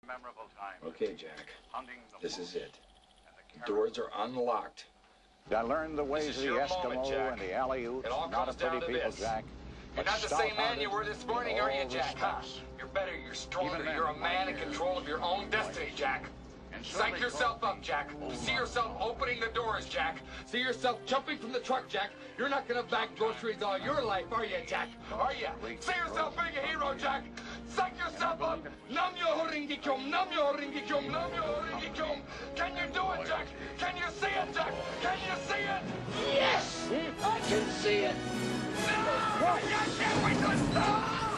Okay, Jack. This is it. The doors are unlocked. I learned the ways of the Eskimo and the Aleut. Not a pretty people, Jack. You're not the same man you were this morning, are you, Jack? Huh? You're better, you're stronger, you're a man in control of your own destiny, Jack. Psych yourself up, Jack. See yourself opening the doors, Jack. See yourself jumping from the truck, Jack. You're not gonna bag groceries all your life, are you, Jack? Are you? See yourself being a hero, Jack. Psych yourself up. Nam yo horingikum, nam yo horingikum, nam yo horingikum. Can you do it, Jack? Can you see it, Jack? Can you see it? Yes! I can see it! No! I can't wait to stop!